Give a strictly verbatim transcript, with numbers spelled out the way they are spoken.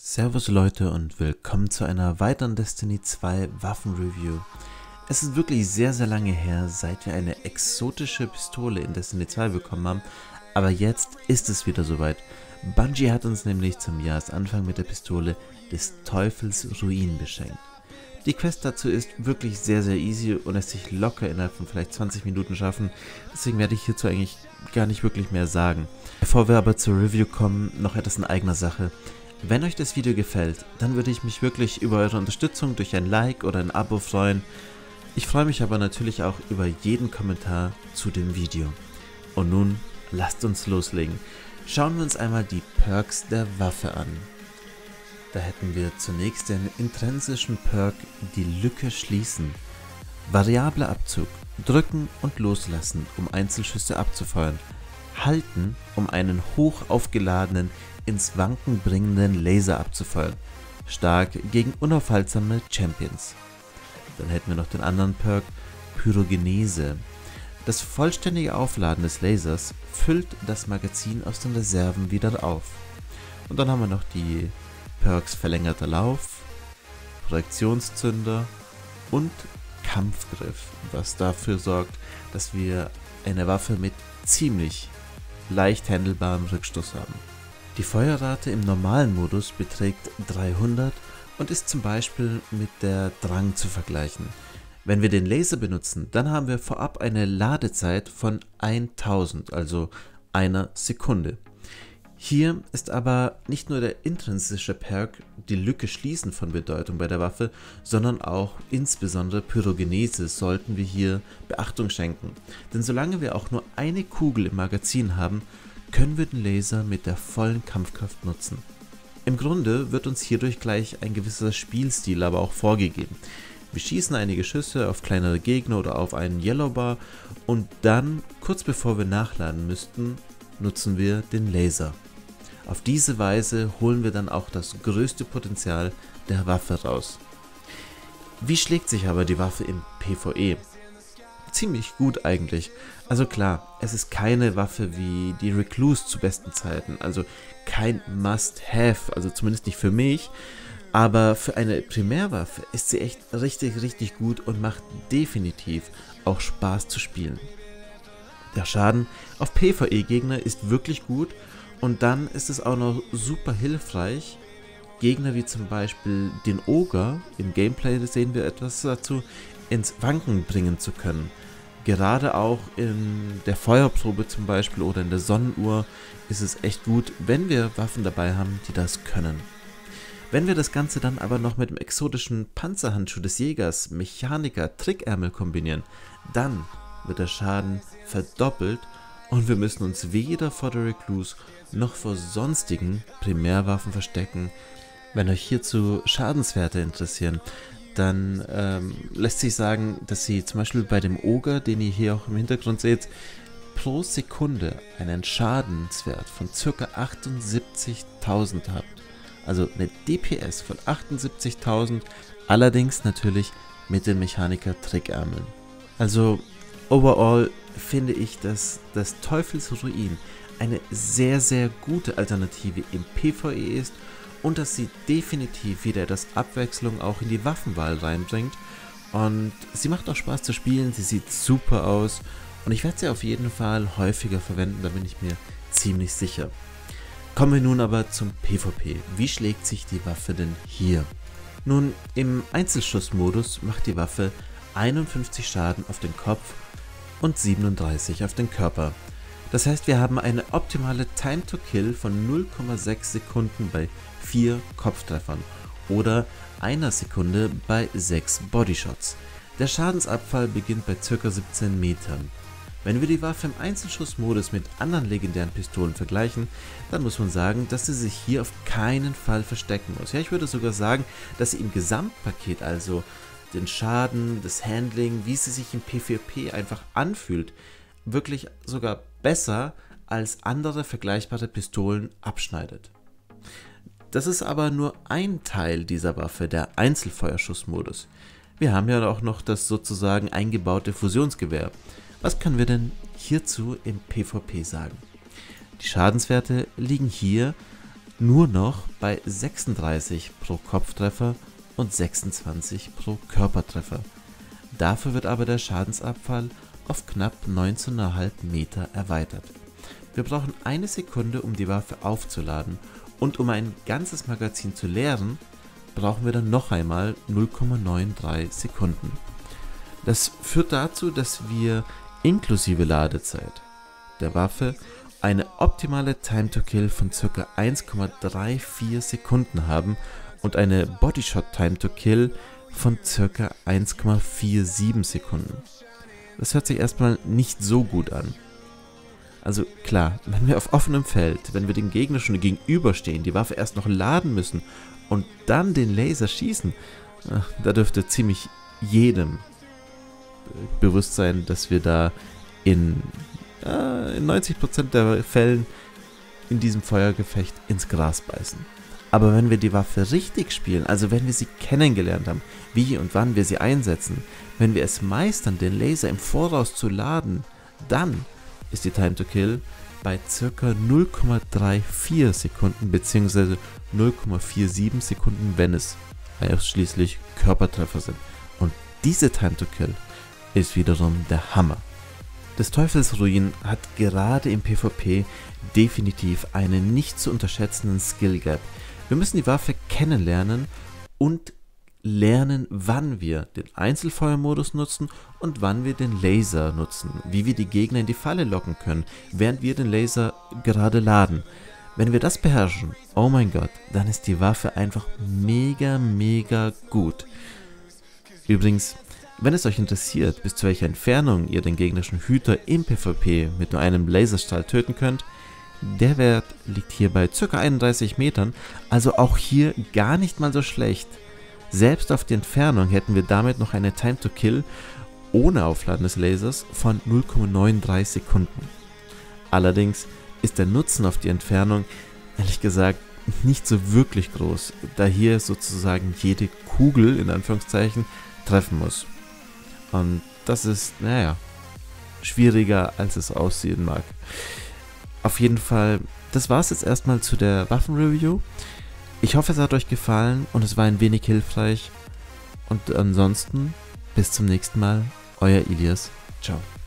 Servus Leute und willkommen zu einer weiteren Destiny zwei Waffenreview. Es ist wirklich sehr sehr lange her, seit wir eine exotische Pistole in Destiny zwei bekommen haben, aber jetzt ist es wieder soweit. Bungie hat uns nämlich zum Jahresanfang mit der Pistole des Teufels Ruin beschenkt. Die Quest dazu ist wirklich sehr sehr easy und lässt sich locker innerhalb von vielleicht zwanzig Minuten schaffen, deswegen werde ich hierzu eigentlich gar nicht wirklich mehr sagen. Bevor wir aber zur Review kommen, noch etwas in eigener Sache. Wenn euch das Video gefällt, dann würde ich mich wirklich über eure Unterstützung durch ein Like oder ein Abo freuen. Ich freue mich aber natürlich auch über jeden Kommentar zu dem Video. Und nun, lasst uns loslegen. Schauen wir uns einmal die Perks der Waffe an. Da hätten wir zunächst den intrinsischen Perk, die Lücke schließen. Variabler Abzug, drücken und loslassen, um Einzelschüsse abzufeuern. Halten, um einen hoch aufgeladenen, ins Wanken bringenden Laser abzufeuern. Stark gegen unaufhaltsame Champions. Dann hätten wir noch den anderen Perk, Pyrogenese. Das vollständige Aufladen des Lasers füllt das Magazin aus den Reserven wieder auf. Und dann haben wir noch die Perks verlängerter Lauf, Projektionszünder und Kampfgriff, was dafür sorgt, dass wir eine Waffe mit ziemlich leicht handelbarem Rückstoß haben. Die Feuerrate im normalen Modus beträgt dreihundert und ist zum Beispiel mit der Drang zu vergleichen. Wenn wir den Laser benutzen, dann haben wir vorab eine Ladezeit von tausend, also einer Sekunde. Hier ist aber nicht nur der intrinsische Perk, die Lücke schließen, von Bedeutung bei der Waffe, sondern auch insbesondere Pyrogenese sollten wir hier Beachtung schenken. Denn solange wir auch nur eine Kugel im Magazin haben, können wir den Laser mit der vollen Kampfkraft nutzen. Im Grunde wird uns hierdurch gleich ein gewisser Spielstil aber auch vorgegeben. Wir schießen einige Schüsse auf kleinere Gegner oder auf einen Yellowbar und dann, kurz bevor wir nachladen müssten, nutzen wir den Laser. Auf diese Weise holen wir dann auch das größte Potenzial der Waffe raus. Wie schlägt sich aber die Waffe im PvE? Ziemlich gut eigentlich. Also klar, es ist keine Waffe wie die Recluse zu besten Zeiten, also kein Must-Have, also zumindest nicht für mich, aber für eine Primärwaffe ist sie echt richtig, richtig gut und macht definitiv auch Spaß zu spielen. Der Schaden auf PvE-Gegner ist wirklich gut und dann ist es auch noch super hilfreich, Gegner wie zum Beispiel den Ogre, im Gameplay sehen wir etwas dazu, ins Wanken bringen zu können. Gerade auch in der Feuerprobe zum Beispiel oder in der Sonnenuhr ist es echt gut, wenn wir Waffen dabei haben, die das können. Wenn wir das Ganze dann aber noch mit dem exotischen Panzerhandschuh des Jägers, Mechaniker, Trickärmel kombinieren, dann wird der Schaden verdoppelt und wir müssen uns weder vor der Recluse noch vor sonstigen Primärwaffen verstecken. Wenn euch hierzu Schadenswerte interessieren, dann ähm, lässt sich sagen, dass sie zum Beispiel bei dem Ogre, den ihr hier auch im Hintergrund seht, pro Sekunde einen Schadenswert von ca. achtundsiebzigtausend habt. Also eine D P S von achtundsiebzigtausend, allerdings natürlich mit den Mechaniker Trickärmeln. Also overall finde ich, dass das Teufels Ruin eine sehr sehr gute Alternative im PvE ist und dass sie definitiv wieder etwas Abwechslung auch in die Waffenwahl reinbringt. Und sie macht auch Spaß zu spielen, sie sieht super aus und ich werde sie auf jeden Fall häufiger verwenden, da bin ich mir ziemlich sicher. Kommen wir nun aber zum PvP. Wie schlägt sich die Waffe denn hier? Nun, im Einzelschussmodus macht die Waffe einundfünfzig Schaden auf den Kopf und siebenunddreißig auf den Körper. Das heißt, wir haben eine optimale Time to Kill von null Komma sechs Sekunden bei vier Kopftreffern oder einer Sekunde bei sechs Bodyshots. Der Schadensabfall beginnt bei ca. siebzehn Metern. Wenn wir die Waffe im Einzelschussmodus mit anderen legendären Pistolen vergleichen, dann muss man sagen, dass sie sich hier auf keinen Fall verstecken muss. Ja, ich würde sogar sagen, dass sie im Gesamtpaket, also den Schaden, das Handling, wie sie sich im PvP einfach anfühlt, wirklich sogar besser als andere vergleichbare Pistolen abschneidet. Das ist aber nur ein Teil dieser Waffe, der Einzelfeuerschussmodus. Wir haben ja auch noch das sozusagen eingebaute Fusionsgewehr. Was können wir denn hierzu im PvP sagen? Die Schadenswerte liegen hier nur noch bei sechsunddreißig pro Kopftreffer und sechsundzwanzig pro Körpertreffer. Dafür wird aber der Schadensabfall auf knapp neunzehn Komma fünf Meter erweitert. Wir brauchen eine Sekunde, um die Waffe aufzuladen, und um ein ganzes Magazin zu leeren, brauchen wir dann noch einmal null Komma dreiundneunzig Sekunden. Das führt dazu, dass wir inklusive Ladezeit der Waffe eine optimale Time to Kill von ca. eins Komma vierunddreißig Sekunden haben und eine Bodyshot Time to Kill von ca. eins Komma siebenundvierzig Sekunden. Das hört sich erstmal nicht so gut an. Also klar, wenn wir auf offenem Feld, wenn wir dem Gegner schon gegenüberstehen, die Waffe erst noch laden müssen und dann den Laser schießen, da dürfte ziemlich jedem bewusst sein, dass wir da in, äh, in neunzig Prozent der Fällen in diesem Feuergefecht ins Gras beißen. Aber wenn wir die Waffe richtig spielen, also wenn wir sie kennengelernt haben, wie und wann wir sie einsetzen, wenn wir es meistern, den Laser im Voraus zu laden, dann ist die Time to Kill bei ca. null Komma vierunddreißig Sekunden bzw. null Komma siebenundvierzig Sekunden, wenn es ausschließlich Körpertreffer sind. Und diese Time to Kill ist wiederum der Hammer. Des Teufels Ruin hat gerade im PvP definitiv einen nicht zu unterschätzenden Skill Gap. Wir müssen die Waffe kennenlernen und lernen, wann wir den Einzelfeuermodus nutzen und wann wir den Laser nutzen, wie wir die Gegner in die Falle locken können, während wir den Laser gerade laden. Wenn wir das beherrschen, oh mein Gott, dann ist die Waffe einfach mega, mega gut. Übrigens, wenn es euch interessiert, bis zu welcher Entfernung ihr den gegnerischen Hüter im PvP mit nur einem Laserstrahl töten könnt, der Wert liegt hier bei ca. einunddreißig Metern, also auch hier gar nicht mal so schlecht. Selbst auf die Entfernung hätten wir damit noch eine Time to Kill ohne Aufladen des Lasers von null Komma neununddreißig Sekunden. Allerdings ist der Nutzen auf die Entfernung, ehrlich gesagt, nicht so wirklich groß, da hier sozusagen jede Kugel, in Anführungszeichen, treffen muss. Und das ist, naja, schwieriger, als es aussehen mag. Auf jeden Fall, das war es jetzt erstmal zu der Waffenreview. Ich hoffe, es hat euch gefallen und es war ein wenig hilfreich. Und ansonsten, bis zum nächsten Mal, euer Ilias. Ciao.